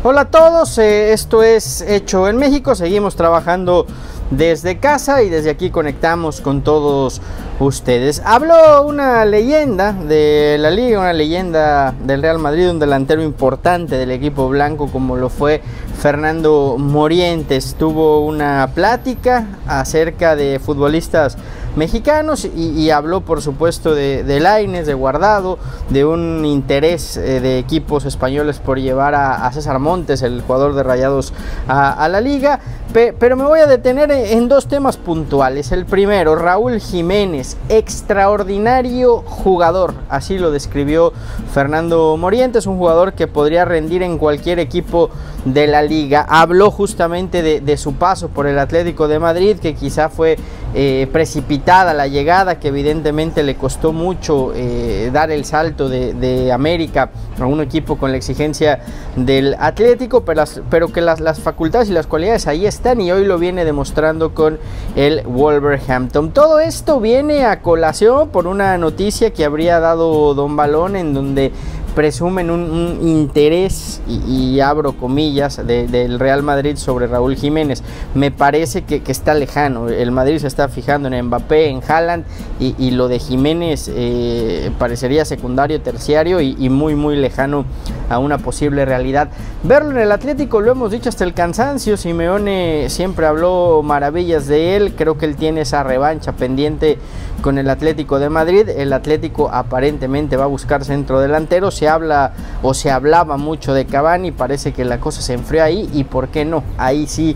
Hola a todos, esto es Hecho en México, seguimos trabajando desde casa y desde aquí conectamos con todos ustedes. Habló una leyenda de la liga, una leyenda del Real Madrid, un delantero importante del equipo blanco como lo fue Fernando Morientes. Tuvo una plática acerca de futbolistas mexicanos y habló por supuesto de Lainez, de Guardado, de un interés de equipos españoles por llevar a César Montes, el jugador de Rayados, a la liga. Pero me voy a detener en dos temas puntuales. El primero, Raúl Jiménez, extraordinario jugador, así lo describió Fernando Morientes, un jugador que podría rendir en cualquier equipo de la liga. Habló justamente de su paso por el Atlético de Madrid, que quizá fue precipitada la llegada, que evidentemente le costó mucho dar el salto de América a un equipo con la exigencia del Atlético, pero que las facultades y las cualidades ahí están, y hoy lo viene demostrando con el Wolverhampton. Todo esto viene a colación por una noticia que habría dado Don Balón, en donde presumen un interés, y abro comillas, del Real Madrid sobre Raúl Jiménez. Me parece que está lejano. El Madrid se está fijando en Mbappé, en Haaland, y lo de Jiménez parecería secundario, terciario y muy lejano a una posible realidad. Verlo en el Atlético, lo hemos dicho hasta el cansancio. Simeone siempre habló maravillas de él. Creo que él tiene esa revancha pendiente con el Atlético de Madrid. El Atlético aparentemente va a buscar centro delantero. Se habla o se hablaba mucho de Cavani, parece que la cosa se enfrió ahí, y por qué no, ahí sí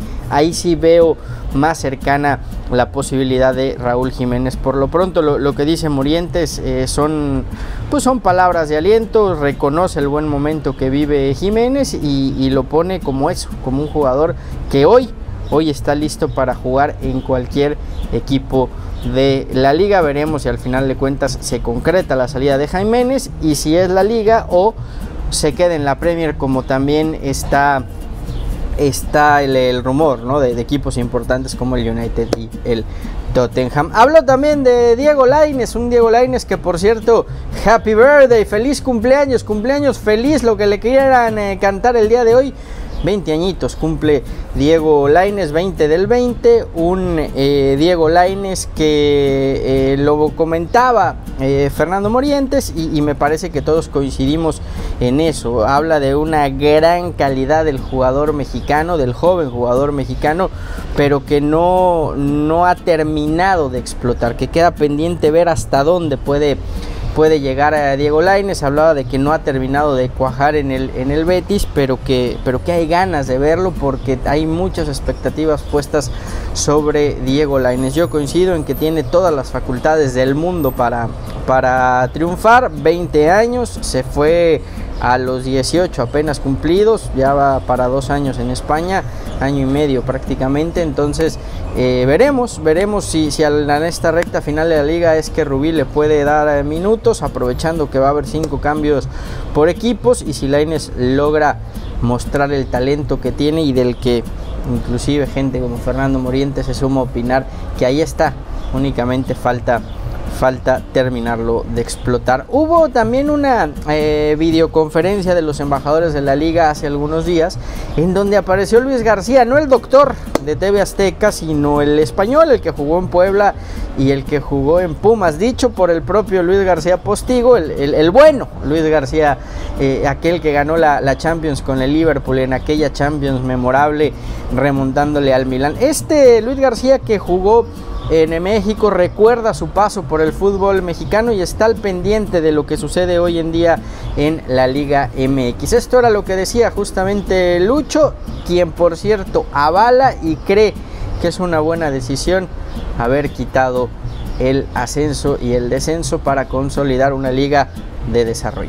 veo más cercana la posibilidad de Raúl Jiménez. Por lo pronto lo que dice Morientes son palabras de aliento, reconoce el buen momento que vive Jiménez y lo pone como eso, como un jugador que hoy está listo para jugar en cualquier equipo de la liga. Veremos si al final de cuentas se concreta la salida de Jiménez y si es la liga o se queda en la Premier, como también está el rumor, ¿no?, de equipos importantes como el United y el Tottenham. Hablo también de Diego Lainez, un Diego Lainez que, por cierto, happy birthday, feliz cumpleaños feliz, lo que le quieran cantar el día de hoy. 20 añitos cumple Diego Lainez, 20 del 20, un Diego Lainez que lo comentaba Fernando Morientes y me parece que todos coincidimos en eso. Habla de una gran calidad del jugador mexicano, del joven jugador mexicano, pero que no ha terminado de explotar, que queda pendiente ver hasta dónde puede llegar a Diego Lainez. Hablaba de que no ha terminado de cuajar en el Betis, pero que hay ganas de verlo porque hay muchas expectativas puestas sobre Diego Lainez. Yo coincido en que tiene todas las facultades del mundo para triunfar. 20 años, se fue a los 18 apenas cumplidos, ya va para 2 años en España, año y medio prácticamente. Entonces veremos si en esta recta final de la liga es que Rubí le puede dar minutos, aprovechando que va a haber 5 cambios por equipos, y si Lainez logra mostrar el talento que tiene y del que inclusive gente como Fernando Morientes se suma a opinar que ahí está, únicamente falta terminarlo de explotar. Hubo también una videoconferencia de los embajadores de la liga hace algunos días, en donde apareció Luis García, no el doctor de TV Azteca, sino el español, el que jugó en Puebla y el que jugó en Pumas, dicho por el propio Luis García Postigo, el bueno Luis García, aquel que ganó la Champions con el Liverpool, en aquella Champions memorable remontándole al Milán. Luis García, que jugó en México, recuerda su paso por el fútbol mexicano y está al pendiente de lo que sucede hoy en día en la Liga MX. Esto era lo que decía justamente Lucho, quien por cierto avala y cree que es una buena decisión haber quitado el ascenso y el descenso para consolidar una liga de desarrollo.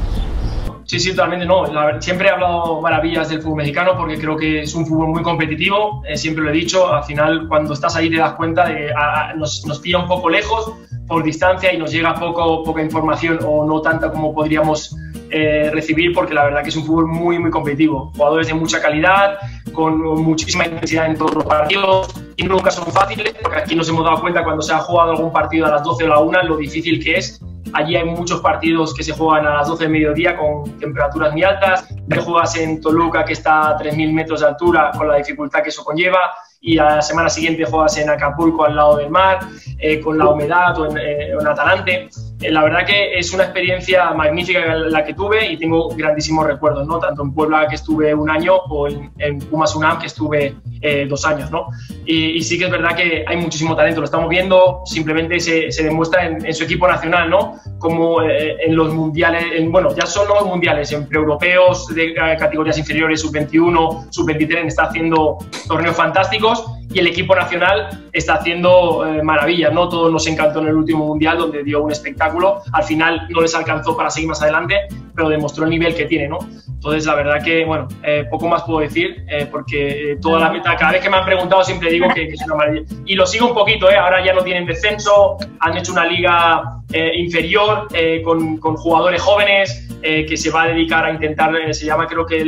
Sí, totalmente no. Siempre he hablado maravillas del fútbol mexicano porque creo que es un fútbol muy competitivo, siempre lo he dicho. Al final, cuando estás ahí te das cuenta de que nos pilla un poco lejos por distancia y nos llega poca información, o no tanta como podríamos recibir, porque la verdad que es un fútbol muy competitivo. Jugadores de mucha calidad, con muchísima intensidad en todos los partidos, y nunca son fáciles, porque aquí nos hemos dado cuenta cuando se ha jugado algún partido a las 12 o la 1 lo difícil que es. allí hay muchos partidos que se juegan a las 12 del mediodía con temperaturas muy altas, te juegas en Toluca, que está a 3.000 metros de altura, con la dificultad que eso conlleva, y a la semana siguiente juegas en Acapulco, al lado del mar, con la humedad, o en Atalante. La verdad que es una experiencia magnífica la que tuve y tengo grandísimos recuerdos, ¿no? Tanto en Puebla, que estuve 1 año, o en Pumas UNAM, que estuve 2 años, ¿no? Y sí que es verdad que hay muchísimo talento, lo estamos viendo, simplemente se demuestra en su equipo nacional, ¿no? Como en los mundiales, bueno, ya son los mundiales, en preeuropeos de categorías inferiores, sub-21, sub-23, está haciendo torneos fantásticos, y el equipo nacional está haciendo maravillas, ¿no? Todo nos encantó en el último mundial, donde dio un espectáculo. Al final no les alcanzó para seguir más adelante, pero demostró el nivel que tiene, ¿no? Entonces, la verdad que, bueno, poco más puedo decir, porque toda la meta, cada vez que me han preguntado siempre digo que es una maravilla. Y lo sigo un poquito, ahora ya no tienen descenso, han hecho una liga inferior con jugadores jóvenes que se va a dedicar a intentar, se llama creo que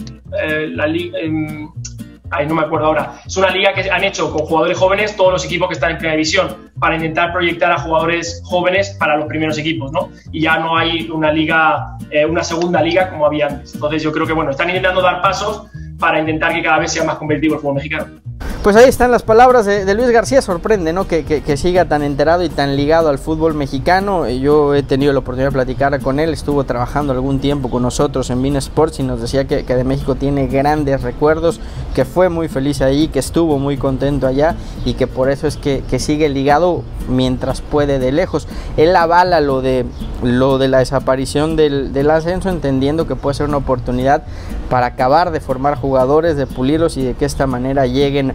la liga... Ay, no me acuerdo ahora. Es una liga que han hecho con jugadores jóvenes todos los equipos que están en primera división, para intentar proyectar a jugadores jóvenes para los primeros equipos, ¿no? Y ya no hay una liga, una segunda liga como había antes. Entonces yo creo que, bueno, están intentando dar pasos para intentar que cada vez sea más competitivo el fútbol mexicano. Pues ahí están las palabras de Luis García. Sorprende, ¿no? Que siga tan enterado y tan ligado al fútbol mexicano. Yo he tenido la oportunidad de platicar con él, estuvo trabajando algún tiempo con nosotros en beIN Sports y nos decía que de México tiene grandes recuerdos, que fue muy feliz ahí, que estuvo muy contento allá y que por eso es que sigue ligado mientras puede de lejos. Él avala lo de la desaparición del ascenso, entendiendo que puede ser una oportunidad para acabar de formar jugadores, de pulirlos y de que esta manera lleguen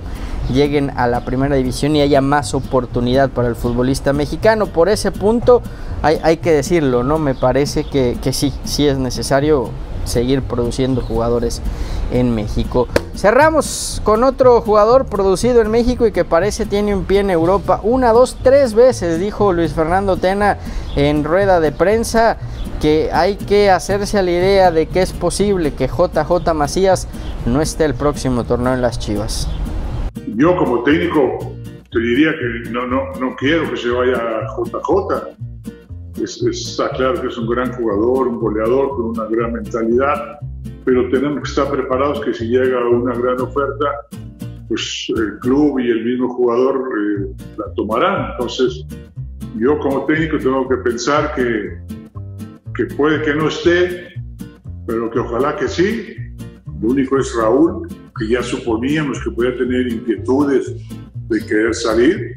a la primera división y haya más oportunidad para el futbolista mexicano. Por ese punto hay que decirlo, ¿no? Me parece que sí es necesario seguir produciendo jugadores en México. Cerramos con otro jugador producido en México y que parece tiene un pie en Europa. 1, 2, 3 veces dijo Luis Fernando Tena en rueda de prensa que hay que hacerse a la idea de que es posible que JJ Macías no esté el próximo torneo en las Chivas. Yo como técnico te diría que no quiero que se vaya JJ. Está claro que es un gran jugador, un goleador con una gran mentalidad, pero tenemos que estar preparados que si llega una gran oferta, pues el club y el mismo jugador la tomarán. Entonces, yo como técnico tengo que pensar que puede que no esté, pero que ojalá que sí. Lo único es Raúl, que ya suponíamos que podía tener inquietudes de querer salir,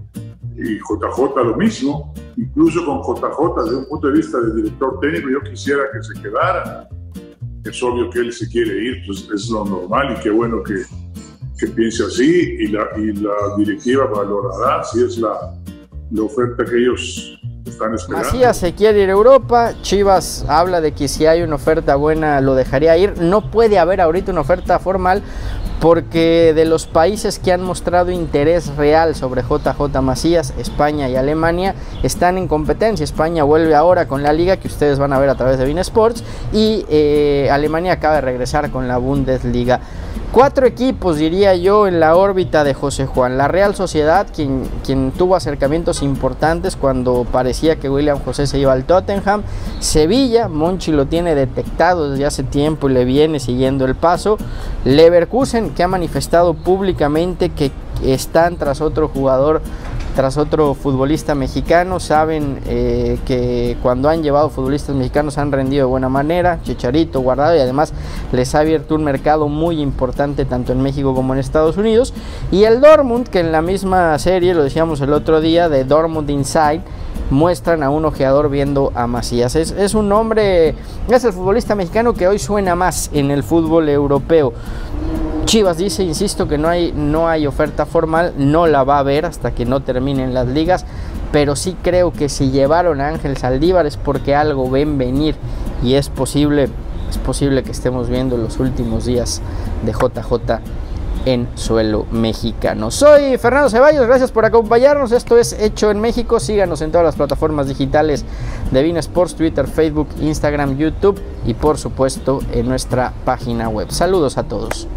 y JJ lo mismo. Incluso con JJ, desde un punto de vista de director técnico, yo quisiera que se quedara. Es obvio que él se quiere ir, pues es lo normal, y qué bueno que piense así, y la directiva valorará si es la oferta que ellos están esperando. Macías se quiere ir a Europa. Chivas habla de que si hay una oferta buena lo dejaría ir. No puede haber ahorita una oferta formal, porque de los países que han mostrado interés real sobre JJ Macías, España y Alemania están en competencia. España vuelve ahora con la liga, que ustedes van a ver a través de beIN Sports, y Alemania acaba de regresar con la Bundesliga. 4 equipos, diría yo, en la órbita de José Juan. La Real Sociedad, quien tuvo acercamientos importantes cuando parecía que William José se iba al Tottenham. Sevilla, Monchi lo tiene detectado desde hace tiempo y le viene siguiendo el paso. Leverkusen, que ha manifestado públicamente que están tras otro jugador, tras otro futbolista mexicano. Saben que cuando han llevado futbolistas mexicanos han rendido de buena manera. Chicharito, Guardado, y además les ha abierto un mercado muy importante tanto en México como en Estados Unidos. Y el Dortmund, que en la misma serie, lo decíamos el otro día, de Dortmund Inside, muestran a un ojeador viendo a Macías. Es un nombre, es el futbolista mexicano que hoy suena más en el fútbol europeo. Chivas dice, insisto, que no hay oferta formal, no la va a haber hasta que no terminen las ligas, pero sí creo que si llevaron a Ángel Saldívar es porque algo ven venir, y es posible que estemos viendo los últimos días de JJ en suelo mexicano. Soy Fernando Ceballos, gracias por acompañarnos. Esto es Hecho en México. Síganos en todas las plataformas digitales de beIN Sports, Twitter, Facebook, Instagram, YouTube y por supuesto en nuestra página web. Saludos a todos.